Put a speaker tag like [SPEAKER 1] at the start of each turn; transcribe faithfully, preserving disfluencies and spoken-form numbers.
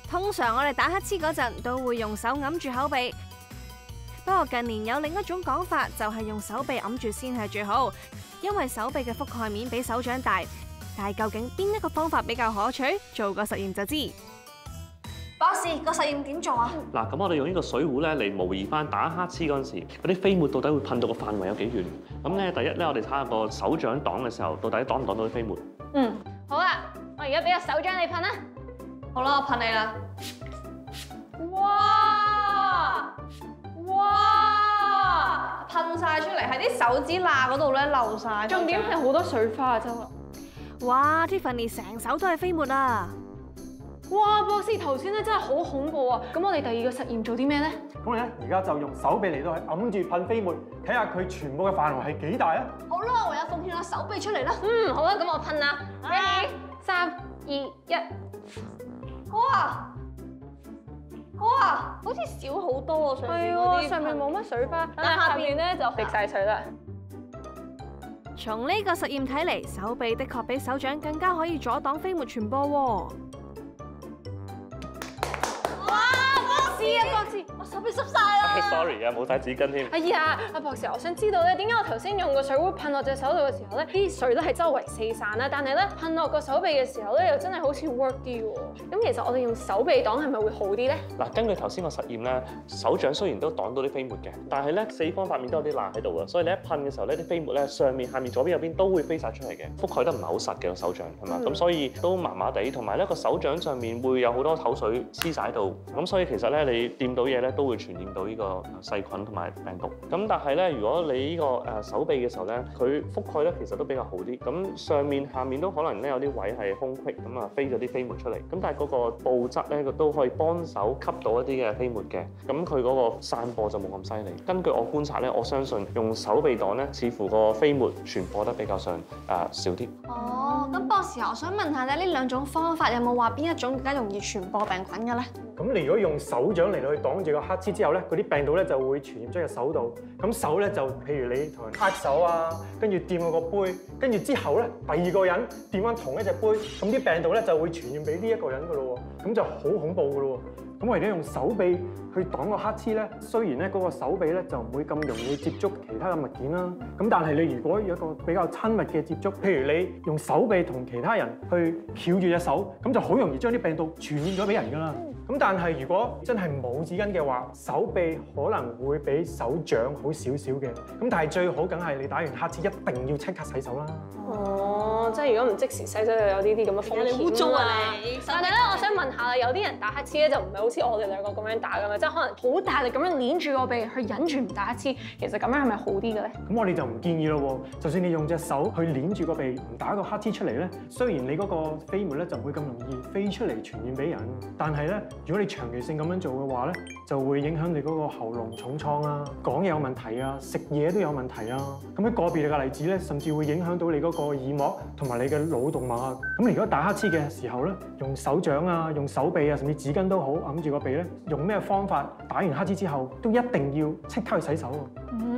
[SPEAKER 1] 通常我哋打乞嗤嗰陣都會用手揞住口鼻，不過近年有另一種講法，就係用手臂揞住先係最好，因為手臂嘅覆蓋面比手掌大。但係究竟邊一個方法比較可取？做個實驗就知。
[SPEAKER 2] 博士，個實驗點做啊？
[SPEAKER 3] 嗱，咁我哋用呢個水壺咧嚟模擬翻打乞嗤嗰陣時，嗰啲飛沫到底會噴到個範圍有幾遠？咁咧，第一咧，我哋睇下個手掌擋嘅時候，到底擋唔擋到啲飛沫？
[SPEAKER 4] 嗯，好啦，我而家俾個手掌你噴啦。
[SPEAKER 2] 好啦，我噴你啦。
[SPEAKER 4] 哇！哇！
[SPEAKER 2] 噴晒出嚟，喺啲手指罅嗰度咧漏晒。
[SPEAKER 4] 重點係好多水花啊，真係。
[SPEAKER 1] 哇 ！Tiffany 成手都係飛沫啊！
[SPEAKER 4] 哇！博士頭先咧真係好恐怖啊！咁我哋第二個實驗做啲咩咧？
[SPEAKER 5] 咁我咧而家就用手臂嚟到去揞住噴飛沫，睇下佢全部嘅範圍係幾大啊！
[SPEAKER 2] 好啦，我唯有奉獻我手臂出嚟啦。
[SPEAKER 4] 嗯，好啊，咁我噴啦。Ready？三、二、一。
[SPEAKER 2] 哇！哇！好似少好多啊，上面嗰啲。
[SPEAKER 4] 上面冇乜水花，但係下邊咧就滴晒水啦。
[SPEAKER 1] 從呢個實驗睇嚟，手臂的確比手掌更加可以阻擋飛沫傳播喎。
[SPEAKER 4] 博士啊，博士，
[SPEAKER 2] 我手臂濕晒啦。
[SPEAKER 3] Sorry 啊，冇晒紙巾添。
[SPEAKER 4] 哎呀，阿博士，我想知道咧，點解我頭先用個水壺噴落隻手度嘅時候咧，啲水都係周圍四散啦，但係咧噴落個手臂嘅時候咧，又真係好似 work 啲喎。咁其實我哋用手臂擋係咪會好啲咧？嗱，
[SPEAKER 3] 根據頭先個實驗咧，手掌雖然都擋到啲飛沫嘅，但係咧四方八面都有啲罅喺度啊，所以你一噴嘅時候咧，啲飛沫咧上面、下面、左邊、右邊都會飛晒出嚟嘅，覆蓋得唔係好實嘅個手掌係嘛？咁、嗯、所以都麻麻地，同埋咧個手掌上面會有好多口水黐晒喺度，咁所以其實咧你掂到嘢咧都會傳染到呢個細菌同埋病毒。咁但係咧，如果你呢個誒手臂嘅時候咧，佢覆蓋咧其實都比較好啲。咁上面、下面都可能咧有啲位係空隙，咁啊飛咗啲飛沫出嚟。咁但係嗰個布質咧，佢都可以幫手吸到一啲嘅飛沫嘅。咁佢嗰個散播就冇咁犀利。根據我觀察咧，我相信用手臂擋咧，似乎個飛沫傳播得比較上誒、呃、少啲。
[SPEAKER 2] 哦，咁博士，我想問下咧，呢兩種方法有冇話邊一種更加容易傳播病菌嘅咧？
[SPEAKER 5] 咁你如果用手掌嚟到去擋住個乞嗤之後咧，嗰啲病毒咧就會傳染咗隻手度。咁手咧就譬如你同人握手啊，跟住掂佢個杯，跟住之後咧第二個人掂翻同一隻杯，咁啲病毒咧就會傳染俾呢一個人噶咯喎，咁就好恐怖噶咯喎。咁我哋用手臂去擋個乞嗤咧，雖然咧嗰個手臂咧就唔會咁容易接觸其他嘅物件啦，咁但係你如果有一個比較親密嘅接觸，譬如你用手臂同其他人去翹住隻手，咁就好容易將啲病毒傳染咗俾人噶啦。咁但係如果真係冇紙巾嘅話，手臂可能會比手掌好少少嘅。咁但係最好梗係你打完乞嗤一定要即刻洗手啦。
[SPEAKER 4] 哦，即係如果唔即時洗手，就有呢啲咁嘅風險。
[SPEAKER 2] 你污糟啊你！
[SPEAKER 4] 但係咧，我想問下啦，有啲人打乞嗤咧就唔係好似我哋兩個咁樣打㗎嘛，即係可能好大力咁樣捏住個鼻去忍住唔打乞嗤，其實咁樣係咪好啲嘅咧？
[SPEAKER 5] 咁我哋就唔建議咯喎。就算你用隻手去捏住個鼻唔打個乞嗤出嚟咧，雖然你嗰個飛沫咧就唔會咁容易飛出嚟傳染俾人，但係咧如果你長期性咁樣做嘅話咧，就會影響你嗰個喉嚨重創啊，講嘢有問題啊，食嘢都有問題啊。咁喺個別嘅例子咧，甚至會影響到你嗰個耳膜同埋你嘅腦動脈啊。咁你如果打乞嗤嘅時候咧，用手掌啊、用手臂啊，甚至紙巾都好，揞住個鼻咧，用咩方法打完乞嗤之後都一定要即刻去洗手喎。